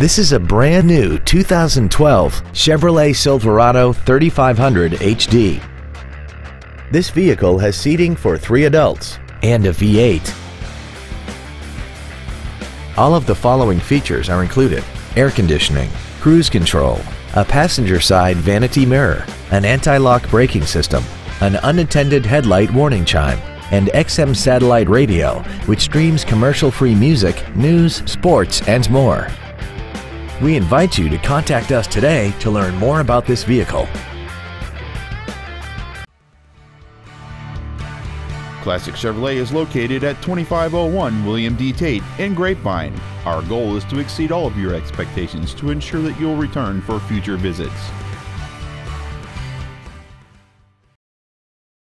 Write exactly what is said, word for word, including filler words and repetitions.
This is a brand new two thousand twelve Chevrolet Silverado thirty-five hundred H D. This vehicle has seating for three adults and a V eight. All of the following features are included: air conditioning, cruise control, a passenger side vanity mirror, an anti-lock braking system, an unattended headlight warning chime, and X M satellite radio, which streams commercial-free music, news, sports, and more. We invite you to contact us today to learn more about this vehicle. Classic Chevrolet is located at twenty-five oh one William D. Tate in Grapevine. Our goal is to exceed all of your expectations to ensure that you'll return for future visits.